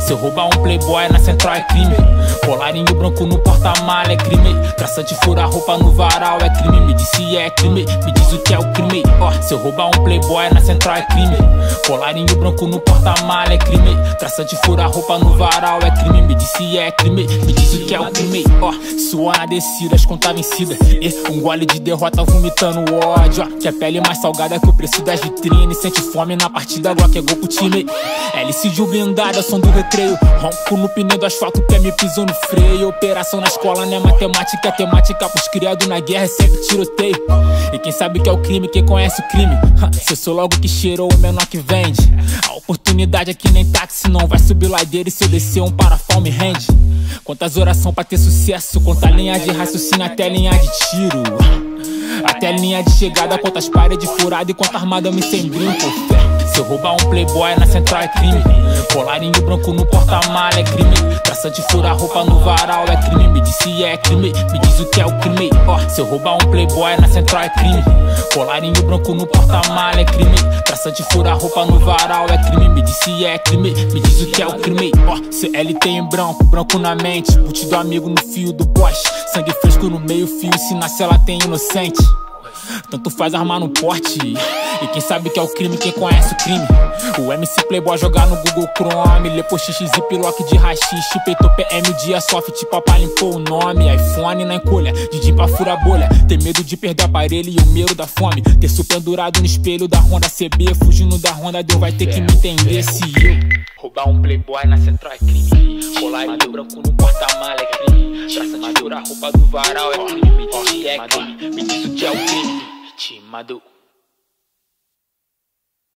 Se eu roubar um playboy na central é crime. Colarinho branco no porta-mala é crime. Traçante fura roupa no varal é crime. Me diz se é crime, me diz o que é o crime. Se eu roubar um playboy na central é crime. Colarinho branco no porta-mala é crime. Traçante fura roupa no varal é crime. Me diz se é crime, me diz o que é o crime. Suor na descida, as contas vencidas. Um gole de derrota vomitando ódio. Que a pele mais salgada que o preço das vitrines. Sente fome na partida, Glock é gol pro time. LC de blindada, som do recreio. Ronco no pneu do asfalto que me pisou no freio. Operação na escola não é matemática, é temática pros criados na guerra é sempre tiroteio. E quem sabe que é o crime, quem conhece o crime. Se eu sou logo que cheirou, o menor que vende. A oportunidade aqui nem táxi, não vai subir ladeira. E se eu descer um parafal me rende. Quantas orações pra ter sucesso, quanta linha de raciocínio até linha de tiro. Até linha de chegada, quantas paredes furadas e quanta armada eu me sembrinho por fé. Se eu roubar um playboy na central é crime. Colarinho branco no porta-mala é crime. Traçante fura roupa no varal é crime. Me diz se é crime, me diz o que é o crime. Se eu roubar um playboy na central é crime. Colarinho branco no porta-mala é crime. Traçante fura roupa no varal é crime. Me diz se é crime, me diz o que é o crime. CLT em branco, branco na mente. Put do amigo no fio do poste. Sangue fresco no meio fio, se na cela tem inocente. Tanto faz armar no porte. E quem sabe que é o crime, quem conhece o crime. O MC Playboy jogar no Google Chrome. Lê por XX e piloque de rachixe. Peitou PM dia soft, papai limpou o nome. iPhone na encolha, DJ pra fura bolha. Ter medo de perder o aparelho e o medo da fome. Ter pendurado no espelho da Honda CB. Fugindo da Honda, Deus vai ter que me entender. Se eu roubar um Playboy na central é crime. Colarinho branco no porta-mala é crime. Traçante fura roupa do varal é crime. Me diz se é crime, me diz o que é o crime. Timado.